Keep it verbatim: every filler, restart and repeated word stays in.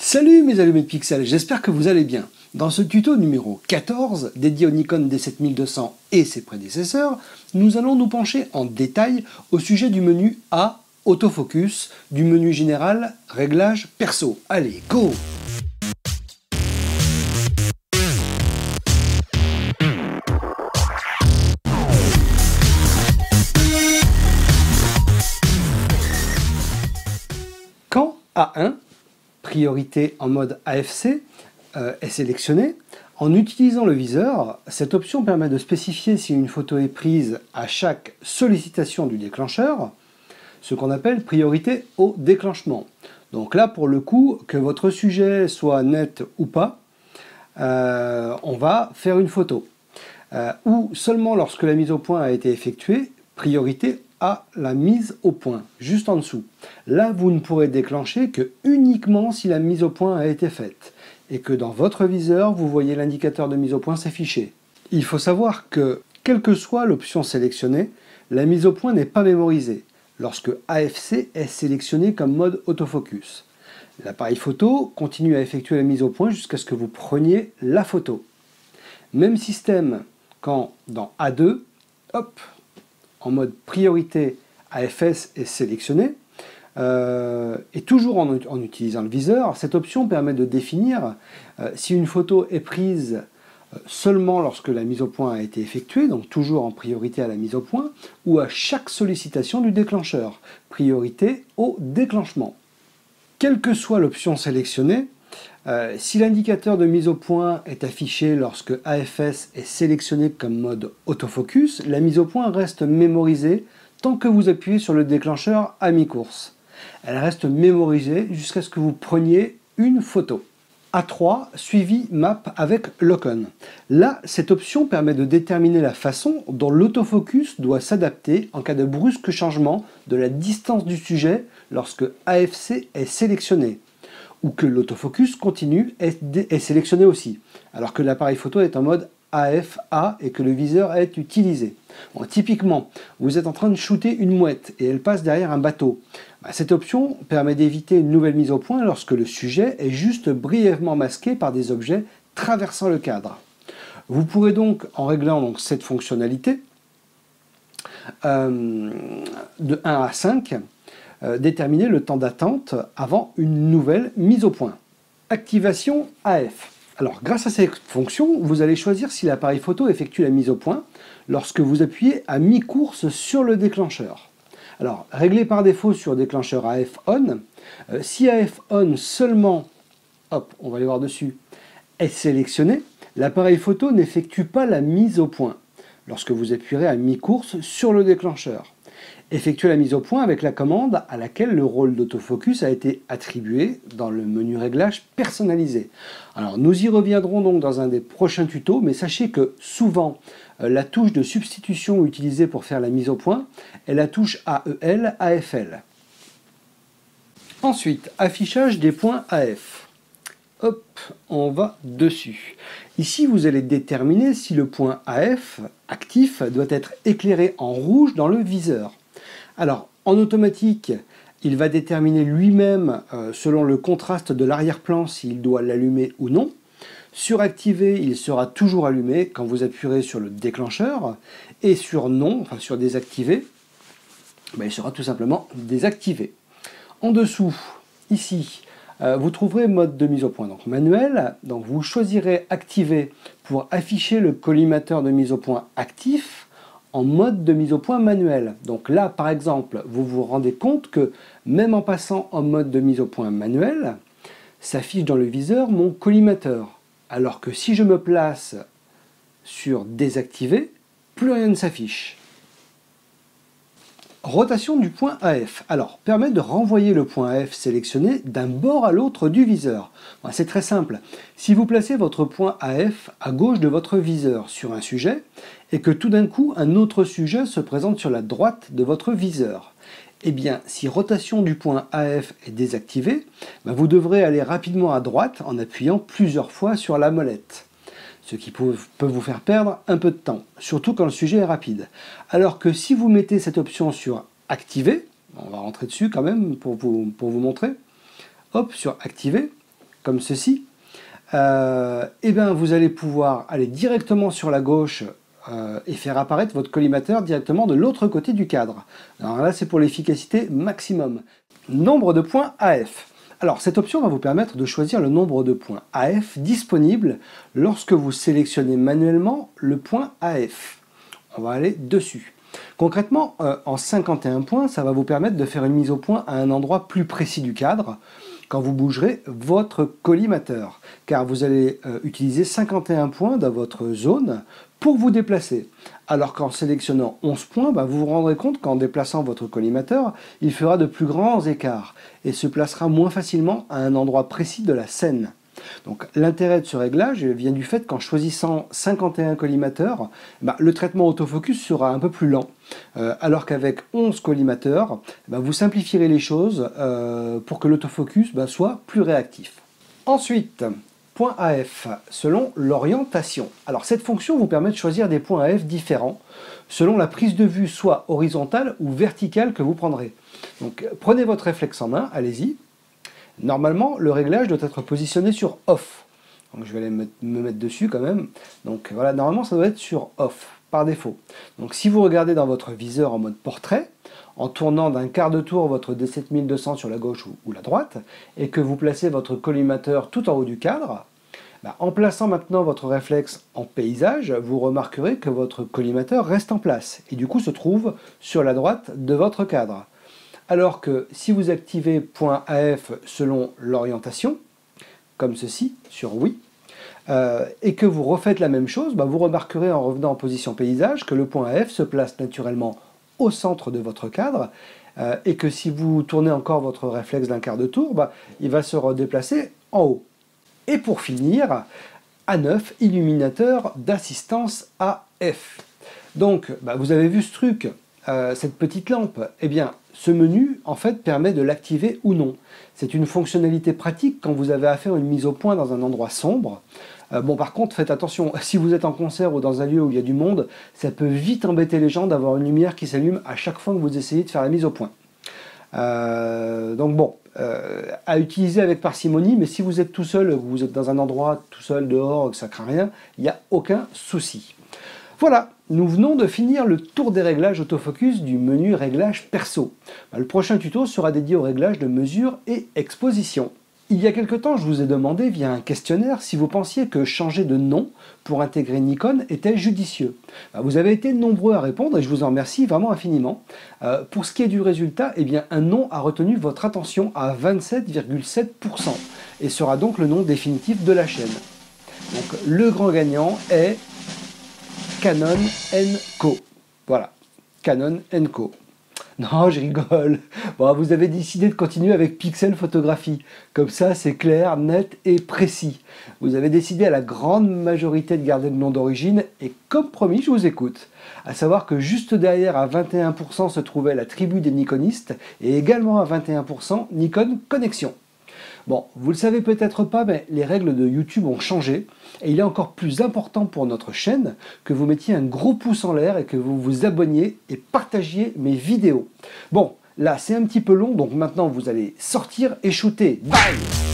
Salut mes allumés de pixels, j'espère que vous allez bien. Dans ce tuto numéro quatorze, dédié au Nikon D sept mille deux cents et ses prédécesseurs, nous allons nous pencher en détail au sujet du menu A, autofocus, du menu général, réglage perso. Allez, go! Quand A un, priorité en mode A F C, euh, est sélectionnée, en utilisant le viseur, cette option permet de spécifier si une photo est prise à chaque sollicitation du déclencheur, ce qu'on appelle priorité au déclenchement. Donc là, pour le coup, que votre sujet soit net ou pas, euh, on va faire une photo. Euh, ou seulement lorsque la mise au point a été effectuée, priorité à la mise au point, juste en dessous. Là, vous ne pourrez déclencher que uniquement si la mise au point a été faite et que dans votre viseur, vous voyez l'indicateur de mise au point s'afficher. Il faut savoir que, quelle que soit l'option sélectionnée, la mise au point n'est pas mémorisée lorsque A F C est sélectionné comme mode autofocus. L'appareil photo continue à effectuer la mise au point jusqu'à ce que vous preniez la photo. Même système quand dans A deux, hop, en mode priorité A F S est sélectionné, euh, et toujours en, en utilisant le viseur, cette option permet de définir euh, si une photo est prise euh, seulement lorsque la mise au point a été effectuée, donc toujours en priorité à la mise au point, ou à chaque sollicitation du déclencheur, priorité au déclenchement. Quelle que soit l'option sélectionnée, Euh, si l'indicateur de mise au point est affiché lorsque A F S est sélectionné comme mode autofocus, la mise au point reste mémorisée tant que vous appuyez sur le déclencheur à mi-course. Elle reste mémorisée jusqu'à ce que vous preniez une photo. A trois, suivi map avec lock-on. Là, cette option permet de déterminer la façon dont l'autofocus doit s'adapter en cas de brusque changement de la distance du sujet lorsque A F C est sélectionné, ou que l'autofocus continue est, est sélectionné aussi, alors que l'appareil photo est en mode A F A et que le viseur est utilisé. Bon, typiquement, vous êtes en train de shooter une mouette et elle passe derrière un bateau. Bah, cette option permet d'éviter une nouvelle mise au point lorsque le sujet est juste brièvement masqué par des objets traversant le cadre. Vous pourrez donc, en réglant donc, cette fonctionnalité, euh, de un à cinq, Euh, déterminer le temps d'attente avant une nouvelle mise au point. Activation A F. Alors, grâce à cette fonction, vous allez choisir si l'appareil photo effectue la mise au point lorsque vous appuyez à mi-course sur le déclencheur. Alors, réglé par défaut sur déclencheur A F on, euh, si A F on seulement, hop, on va aller voir dessus, est sélectionné, l'appareil photo n'effectue pas la mise au point lorsque vous appuierez à mi-course sur le déclencheur. Effectuez la mise au point avec la commande à laquelle le rôle d'autofocus a été attribué dans le menu réglage personnalisé. Alors nous y reviendrons donc dans un des prochains tutos, mais sachez que souvent euh, la touche de substitution utilisée pour faire la mise au point est la touche A E L A F L. Ensuite, affichage des points A F. Hop, on va dessus. Ici, vous allez déterminer si le point A F actif doit être éclairé en rouge dans le viseur. Alors, en automatique, il va déterminer lui-même, euh, selon le contraste de l'arrière-plan, s'il doit l'allumer ou non. Sur activé, il sera toujours allumé quand vous appuierez sur le déclencheur. Et sur non, enfin sur désactivé, ben, il sera tout simplement désactivé. En dessous, ici, euh, vous trouverez mode de mise au point, donc manuel. Donc vous choisirez activé pour afficher le collimateur de mise au point actif en mode de mise au point manuel. Donc là, par exemple, vous vous rendez compte que même en passant en mode de mise au point manuel, s'affiche dans le viseur mon collimateur. Alors que si je me place sur désactivé, plus rien ne s'affiche. Rotation du point A F. Alors, permet de renvoyer le point A F sélectionné d'un bord à l'autre du viseur. Bon, c'est très simple. Si vous placez votre point A F à gauche de votre viseur sur un sujet, et que tout d'un coup un autre sujet se présente sur la droite de votre viseur, eh bien, si rotation du point A F est désactivée, ben vous devrez aller rapidement à droite en appuyant plusieurs fois sur la molette, ce qui peut vous faire perdre un peu de temps, surtout quand le sujet est rapide. Alors que si vous mettez cette option sur activer, on va rentrer dessus quand même pour vous, pour vous montrer, hop, sur activer, comme ceci, euh, et bien vous allez pouvoir aller directement sur la gauche euh, et faire apparaître votre collimateur directement de l'autre côté du cadre. Alors là, c'est pour l'efficacité maximum. Nombre de points A F. Alors, cette option va vous permettre de choisir le nombre de points A F disponibles lorsque vous sélectionnez manuellement le point A F. On va aller dessus. Concrètement, euh, en cinquante et un points, ça va vous permettre de faire une mise au point à un endroit plus précis du cadre quand vous bougerez votre collimateur, car vous allez euh, utiliser cinquante et un points dans votre zone pour vous déplacer. Alors qu'en sélectionnant onze points, bah, vous vous rendrez compte qu'en déplaçant votre collimateur, il fera de plus grands écarts et se placera moins facilement à un endroit précis de la scène. Donc l'intérêt de ce réglage vient du fait qu'en choisissant cinquante et un collimateurs, bah, le traitement autofocus sera un peu plus lent. Euh, alors qu'avec onze collimateurs, bah, vous simplifierez les choses euh, pour que l'autofocus bah, soit plus réactif. Ensuite, point A F, selon l'orientation. Alors cette fonction vous permet de choisir des points A F différents, selon la prise de vue soit horizontale ou verticale que vous prendrez. Donc prenez votre réflexe en main, allez-y. Normalement, le réglage doit être positionné sur off. Donc je vais aller me, me mettre dessus quand même. Donc voilà, normalement ça doit être sur off, par défaut. Donc si vous regardez dans votre viseur en mode portrait, en tournant d'un quart de tour votre D sept mille deux cents sur la gauche ou, ou la droite, et que vous placez votre collimateur tout en haut du cadre, bah, en plaçant maintenant votre réflexe en paysage, vous remarquerez que votre collimateur reste en place, et du coup se trouve sur la droite de votre cadre. Alors que si vous activez point A F selon l'orientation, comme ceci, sur oui, euh, et que vous refaites la même chose, bah vous remarquerez en revenant en position paysage que le point A F se place naturellement au centre de votre cadre, euh, et que si vous tournez encore votre réflexe d'un quart de tour, bah, il va se redéplacer en haut. Et pour finir, A neuf, illuminateur d'assistance A F. Donc, bah, vous avez vu ce truc, euh, cette petite lampe, eh bien, ce menu, en fait, permet de l'activer ou non. C'est une fonctionnalité pratique quand vous avez à faire une mise au point dans un endroit sombre. Euh, bon, par contre, faites attention, si vous êtes en concert ou dans un lieu où il y a du monde, ça peut vite embêter les gens d'avoir une lumière qui s'allume à chaque fois que vous essayez de faire la mise au point. Euh, donc bon, euh, à utiliser avec parcimonie, mais si vous êtes tout seul, vous êtes dans un endroit tout seul, dehors, que ça craint rien, il n'y a aucun souci. Voilà, nous venons de finir le tour des réglages autofocus du menu réglage perso. Le prochain tuto sera dédié au réglage de mesure et exposition. Il y a quelque temps, je vous ai demandé via un questionnaire si vous pensiez que changer de nom pour intégrer Nikon était judicieux. Vous avez été nombreux à répondre et je vous en remercie vraiment infiniment. Euh, pour ce qui est du résultat, eh bien, un nom a retenu votre attention à vingt-sept virgule sept pour cent et sera donc le nom définitif de la chaîne. Donc, le grand gagnant est Canon N Co. Voilà, Canon N Co. Non, je rigole. Bon, vous avez décidé de continuer avec Pixel Photographie. Comme ça, c'est clair, net et précis. Vous avez décidé à la grande majorité de garder le nom d'origine et comme promis, je vous écoute. À savoir que juste derrière, à vingt et un pour cent, se trouvait la tribu des Nikonistes et également à vingt et un pour cent Nikon Connexion. Bon, vous le savez peut-être pas, mais les règles de YouTube ont changé et il est encore plus important pour notre chaîne que vous mettiez un gros pouce en l'air et que vous vous abonniez et partagiez mes vidéos. Bon, là c'est un petit peu long, donc maintenant vous allez sortir et shooter. Bye!